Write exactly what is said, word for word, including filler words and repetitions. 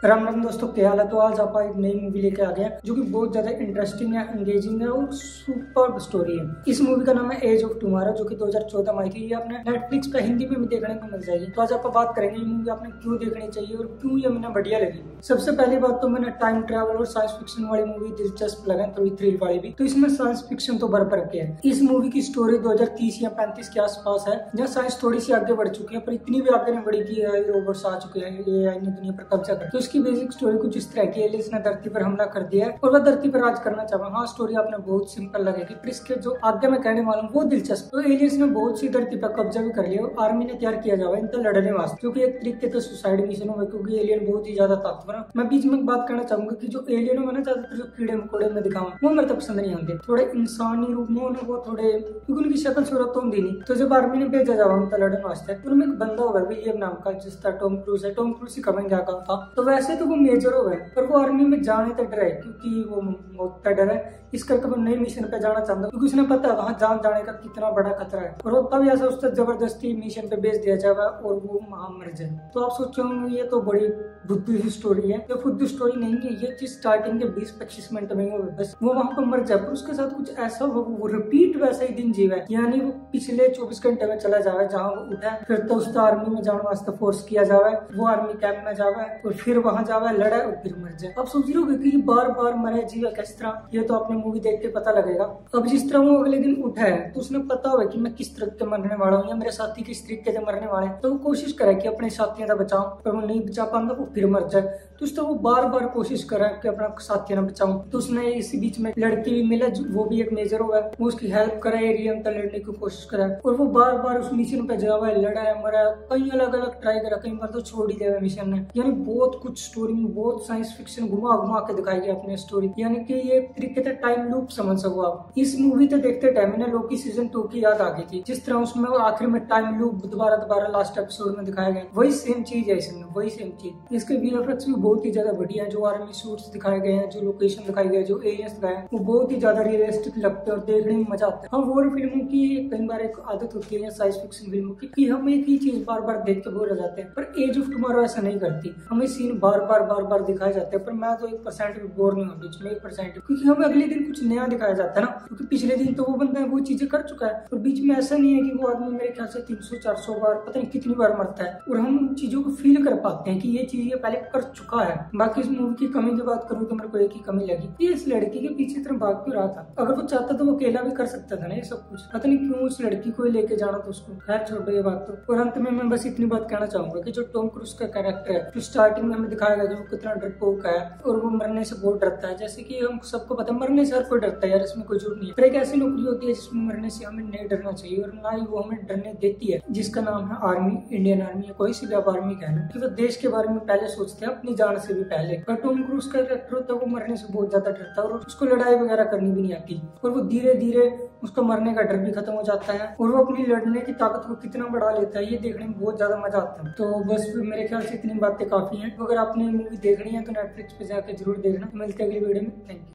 राम राम दोस्तों, क्या हाल है। तो आज आप एक नई मूवी लेके आ गए हैं जो कि बहुत ज्यादा इंटरेस्टिंग है, एंगेजिंग है और सुपर स्टोरी है। इस मूवी का नाम है एज ऑफ टुमारो, जो कि दो हज़ार चौदह में आई थी। ये आपने नेटफ्लिक्स पे हिंदी में भी देखने को मिल जाएगी। तो आज आप बात करेंगे ये मूवी आपने क्यों देखनी चाहिए और क्यों ये मैंने बढ़िया लगी। सबसे पहली बात तो मैंने टाइम ट्रैवल और साइंस फिक्शन वाली मूवी दिलचस्प लगा, थोड़ी थ्रिल वाली भी। तो इसमें साइंस फिक्शन तो भर भर के है। इस मूवी की स्टोरी दो हज़ार तीस या पैंतीस के आसपास है, जहाँ साइंस थोड़ी सी आगे बढ़ चुकी है, पर इतनी भी आगे नहीं बढ़ी कि रोबोट्स आ चुके हैं, ए आई ने दुनिया पर कब्जा कर। तो इसकी बेसिक स्टोरी कुछ इस तरह की है। एलियंस ने धरती पर हमला कर दिया है और वह धरती पर राज करना चाहा। हाँ, स्टोरी आपने बहुत सिंपल लगेगी, पर इसके जो आगे मैं कहने वाला हूँ वो दिलचस्प। तो एलियंस ने बहुत सी धरती पर कब्जा भी कर लिया और आर्मी ने तैयार किया जावा इनसे लड़ने वास्ते, क्योंकि एक तरीके से सुसाइड मिशन होगा, क्योंकि एलियन बहुत ही ज्यादा ताकतवर है। मैं बीच में एक बात कहना चाहूंगा कि जो एलियन है ना, ज्यादातर जो कीड़े मकोड़े में दिखावा वो मेरे तो पसंद नहीं आते। थोड़े इंसानी रूप में उन्हें वो थोड़े, क्योंकि उनकी शक्ल सूरत तो होती नहीं। तो जब आर्मी ने भेजा जावा उनसे लड़ने वास्ते, तो उनमें एक बंदा होगा विलियम नाम का, जिसका टॉम क्रूज है। टॉम क्रूज ही कमेंगे क्या था। तो वैसे तो वो मेजर होगा, पर वो आर्मी में जाने तक डर है, क्योंकि वो मौत का डर है। इस करके वो नई मिशन पे जाना चाहता, क्योंकि उसने पता है वहां जान जाने का कितना बड़ा खतरा है। और होता भी ऐसा, उससे जबरदस्ती मिशन पे भेज दिया जाएगा और वो वहां मर जाए। तो आप सोच रहे होंगे ये तो बड़ी बुद्धि की स्टोरी है। ये खुद स्टोरी नहीं है, ये चीज स्टार्टिंग के बीस पच्चीस मिनट में हो, बस वो वहां पर मर जाए। पर उसके साथ कुछ ऐसा हो, वो रिपीट वैसा ही दिन जीवा है, यानी वो पिछले चौबीस घंटे में चला जावे जहाँ वो उठा। फिर तो उसका आर्मी में जाने वास्ते फोर्स किया जावे, वो आर्मी कैंप में जावे और फिर वहां जावे, लड़े और फिर मर जाए। अब सोच रहे हो कि बार बार मरे जीवा किस तरह, ये तो आपने मूवी देख के पता लगेगा। अब जिस तरह वो अगले दिन उठा है, तो उसने पता हुआ कि मैं किस तरह के मरने वाला हूँ या मेरे साथी किस तरीके से मरने वाले हैं। तो वो कोशिश करे कि अपने साथियों का बचाऊं, पर वो नहीं बचा पाता, वो फिर मर जाए। तो उसने वो बार बार कोशिश करा कि अपना साथियों ने बचाऊं। तो उसने इसी बीच में लड़की भी मिला, वो भी एक मेजर हुआ, वो उसकी हेल्प करा, एरियम तक लड़ने की कोशिश करा। और वो बार बार उस मिशन पे जावा, लड़ा है, मरा, कई अलग अलग ट्राई करा, कई बार तो छोड़ ही दिया मिशन ने। यानी बहुत कुछ स्टोरी में बहुत साइंस फिक्शन घुमा घुमा के दिखाई गई अपनी स्टोरी, यानी कि ये तरीके से टाइम लूप समझ सको आप। इस मूवी तो देखते टाइम ना लोकी सीजन टू की याद आ गई थी, जिस तरह उसमें आखिर में टाइम लूप दोबारा दोबारा लास्ट एपिसोड में दिखाया गया, वही सेम चीज है इसमें, वही सेम चीज। इसके वीएफएक्स भी बहुत ही ज्यादा बढ़िया है, जो आर्मी सूट्स दिखाए गए हैं, जो लोकेशन दिखाई गए, जो एरियाज दिखाए हैं, वो बहुत ही ज्यादा रियलिस्टिक लगते हैं और देखने में मजा आता है। हाँ, वॉर फिल्मों की कई बार एक आदत होती है साइंस फिक्शन फिल्मों की कि हम एक ही चीज बार बार देख के बोर हो जाते हैं, पर एज ऑफ टुमारो ऐसा नहीं करती। हमें सीन बार बार बार बार दिखाए जाते हैं, पर मैं तो एक परसेंट भी बोर नहीं हूँ बीच में, एक परसेंट, क्योंकि हमें अगले दिन कुछ नया दिखाया जाता है ना। क्योंकि पिछले दिन तो वो बंदा वो चीजें कर चुका है, और बीच में ऐसा नहीं है कि वो आदमी मेरे ख्याल से तीन सौ चार सौ बार पता नहीं कितनी बार मरता है, और हम उन चीजों को फील कर पाते हैं कि ये चीज ये पहले कर चुका है। बाकी इस मूवी की कमी की बात करूँ तो मेरे को एक ही कमी लगी, ये इस लड़की के पीछे तरह भाग क्यों रहा था। अगर वो चाहता तो वो अकेला भी कर सकता था ना ये सब कुछ, पता नहीं क्यों उस लड़की को लेके जाना था उसको। खैर छोड़ो ये बात तो। और अंत में मैं बस इतनी बात कहना चाहूंगा कि जो टॉम क्रूज का कैरेक्टर है, जो स्टार्टिंग में हमें दिखाया गया कि वो कितना डरपोक है और वो मरने से बहुत डरता है। जैसे कि हम सबको पता है मरने से हर कोई डरता है यार, इसमें कोई झूठ नहीं है। पर एक ऐसी नौकरी होती है जिसमें मरने से हमें नहीं डरना चाहिए, और ना ही वो हमें डरने देती है, जिसका नाम है आर्मी, इंडियन आर्मी या कोई सी भी आप आर्मी कह लो, कि वो देश के बारे में पहले सोचते हैं अपनी जान से भी पहले। पर टॉम क्रूज का कैरेक्टर होता है वो मरने से बहुत ज्यादा डरता है और उसको लड़ाई वगैरह करनी भी नहीं आती, और वो धीरे धीरे उसका मरने का डर भी खत्म हो जाता है और वो अपनी लड़ने की ताकत को कितना बढ़ा लेता है, ये देखने में बहुत ज्यादा मजा आता है। तो बस मेरे ख्याल से इतनी बातें काफी हैं। तो अगर आपने मूवी देखनी है तो नेटफ्लिक्स पे जाकर जरूर देखना। मिलते हैं अगली वीडियो में। Thank you.